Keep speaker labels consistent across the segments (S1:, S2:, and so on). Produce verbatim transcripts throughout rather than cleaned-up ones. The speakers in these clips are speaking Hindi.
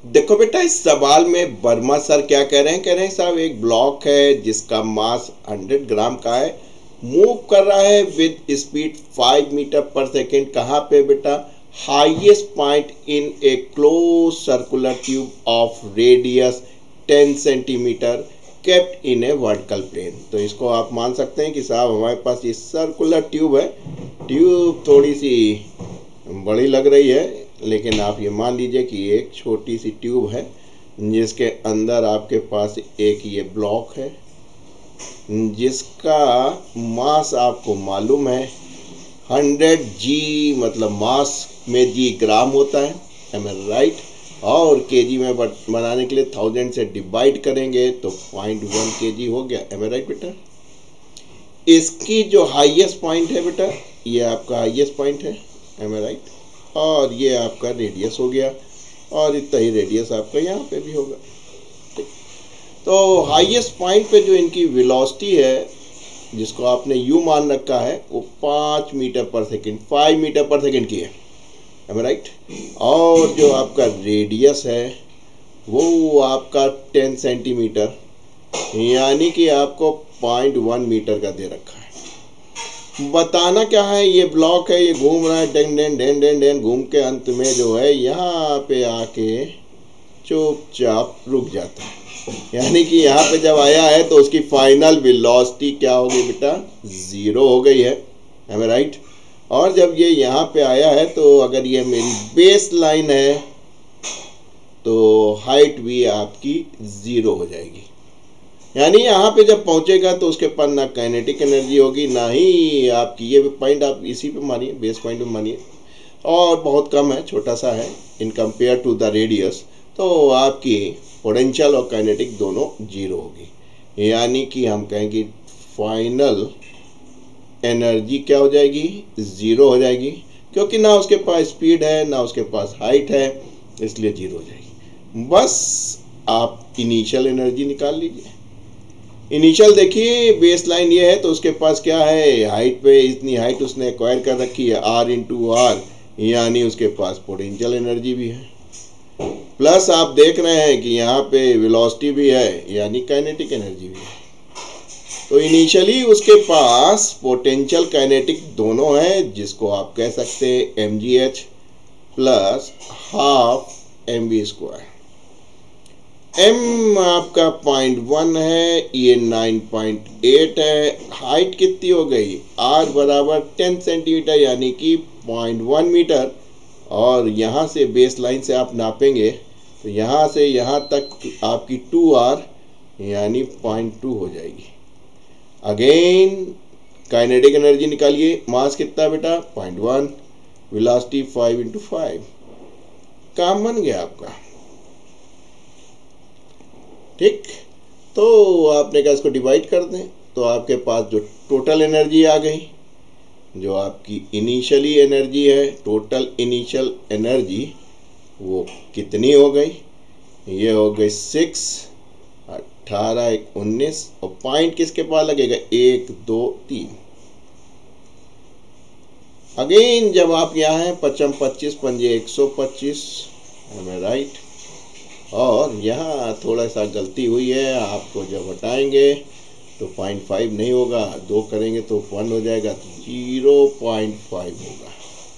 S1: देखो बेटा, इस सवाल में वर्मा सर क्या कह रहे हैं, कह रहे हैं साहब एक ब्लॉक है जिसका मास हंड्रेड ग्राम का है, मूव कर रहा है with speed five metre per second. कहाँ पे बेटा? Highest point in a close circular tube of radius ten centimetre kept in a vertical plane. तो इसको आप मान सकते हैं कि साहब हमारे पास ये सर्कुलर ट्यूब है। ट्यूब थोड़ी सी बड़ी लग रही है, लेकिन आप ये मान लीजिए कि एक छोटी सी ट्यूब है जिसके अंदर आपके पास एक ये ब्लॉक है जिसका मास आपको मालूम है हंड्रेड जी, मतलब मास में जी ग्राम होता है, एम आई राइट। और केजी में बनाने के लिए थाउजेंड से डिवाइड करेंगे तो पॉइंट वन के जी हो गया, एम आई राइट बेटा। इसकी जो हाईएस्ट पॉइंट है बेटा, ये आपका हाईएस्ट पॉइंट है, एम आई राइट। और ये आपका रेडियस हो गया, और इतना ही रेडियस आपका यहाँ पे भी होगा। ठीक, तो हाईएस्ट पॉइंट पे जो इनकी वेलोसिटी है जिसको आपने यू मान रखा है वो पाँच metre per second, five metre per second की है, एम आई राइट। और जो आपका रेडियस है वो आपका टेन सेंटीमीटर, यानी कि आपको पॉइंट वन मीटर का दे रखा है। बताना क्या है, ये ब्लॉक है, ये घूम रहा है डेन डेन डेन डेन डेन घूम के अंत में जो है यहाँ पे आके चुपचाप रुक जाता है। यानी कि यहाँ पे जब आया है तो उसकी फाइनल वेलोसिटी क्या हो गई बेटा? ज़ीरो हो गई है, एम आई राइट। और जब ये यहाँ पे आया है तो अगर ये मेरी बेस लाइन है तो हाइट भी आपकी ज़ीरो हो जाएगी। यानी यहाँ पे जब पहुँचेगा तो उसके पास ना काइनेटिक एनर्जी होगी ना ही आपकी, ये पॉइंट आप इसी पे मानिए, बेस पॉइंट पे मानिए, और बहुत कम है, छोटा सा है in compare to the radius. तो आपकी पोटेंशियल और काइनेटिक दोनों जीरो होगी, यानी कि हम कहेंगे फाइनल एनर्जी क्या हो जाएगी? ज़ीरो हो जाएगी, क्योंकि ना उसके पास स्पीड है ना उसके पास हाइट है, इसलिए जीरो हो जाएगी। बस आप इनिशियल एनर्जी निकाल लीजिए। इनिशियल देखिए, बेस लाइन ये है तो उसके पास क्या है? हाइट पे इतनी हाइट उसने एक्वायर कर रखी है, आर इंटू आर, यानी उसके पास पोटेंशियल एनर्जी भी है। प्लस आप देख रहे हैं कि यहाँ पे वेलोसिटी भी है, यानी काइनेटिक एनर्जी भी है। तो इनिशियली उसके पास पोटेंशियल काइनेटिक दोनों है, जिसको आप कह सकते हैं M G H plus half M V square. m आपका पॉइंट वन है, ये नाइन पॉइंट एट है। हाइट कितनी हो गई? r बराबर टेन सेंटीमीटर, यानी कि पॉइंट वन मीटर। और यहाँ से बेस लाइन से आप नापेंगे तो यहाँ से यहाँ तक आपकी टू आर यानी पॉइंट टू हो जाएगी। अगेन काइनेटिक एनर्जी निकालिए, मास कितना बेटा? Point one, velocity five into five, काम बन गया आपका। ठीक, तो आपने कहा इसको डिवाइड कर दें तो आपके पास जो टोटल एनर्जी आ गई, जो आपकी इनिशियली एनर्जी है, टोटल इनिशियल एनर्जी वो कितनी हो गई? ये हो गई सिक्स, अट्ठारह, एक उन्नीस, और पॉइंट किसके पास लगेगा? एक, दो, तीन। अगेन जब आप यहाँ हैं पचम पच्चीस, पंजे एक सौ पच्चीस, एम आई राइट। और यहाँ थोड़ा सा गलती हुई है, आपको जब हटाएंगे तो पॉइंट फाइव नहीं होगा, दो करेंगे तो वन हो जाएगा, तो जीरो पॉइंट फाइव होगा,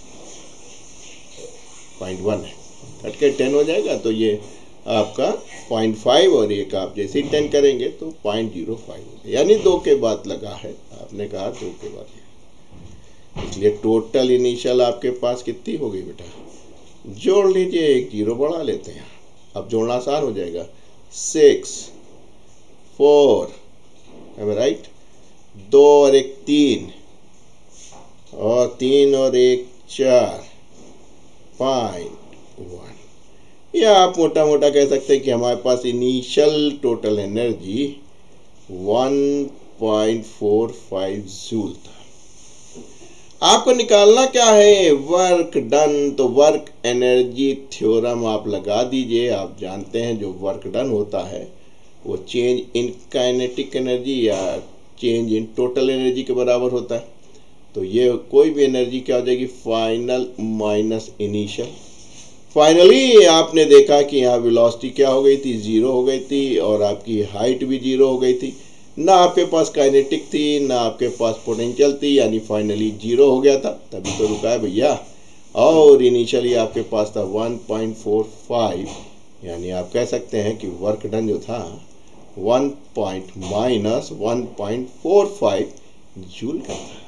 S1: पॉइंट वन है, कट के टेन हो जाएगा। तो ये आपका पॉइंट फाइव, और एक आप जैसे ही टेन करेंगे तो पॉइंट जीरो फाइव हो गया, यानी दो के बाद लगा है, आपने कहा दो के बाद। इसलिए टोटल इनिशियल आपके पास कितनी हो गई बेटा? जोड़ लीजिए, एक जीरो बढ़ा लेते हैं, अब जोड़ना आसान हो जाएगा। Six, four, am I right, दो और एक तीन, और तीन और एक चार, पॉइंट वन। या आप मोटा मोटा कह सकते हैं कि हमारे पास initial total energy one point four five joule था। आपको निकालना क्या है? Work done. तो वर्क एनर्जी थ्योरम आप लगा दीजिए। आप जानते हैं जो वर्क डन होता है वो चेंज इन काइनेटिक एनर्जी या चेंज इन टोटल एनर्जी के बराबर होता है। तो ये कोई भी एनर्जी क्या हो जाएगी? Final minus initial. फाइनली आपने देखा कि यहाँ वेलोसिटी क्या हो गई थी, ज़ीरो हो गई थी और आपकी हाइट भी ज़ीरो हो गई थी। ना आपके पास काइनेटिक थी, ना आपके पास पोटेंशियल थी, यानी फाइनली ज़ीरो हो गया था, तभी तो रुका है भैया। और इनिशियली आपके पास था वन पॉइंट फोर फाइव, यानी आप कह सकते हैं कि वर्क डन जो था one point minus one point four five joule का था।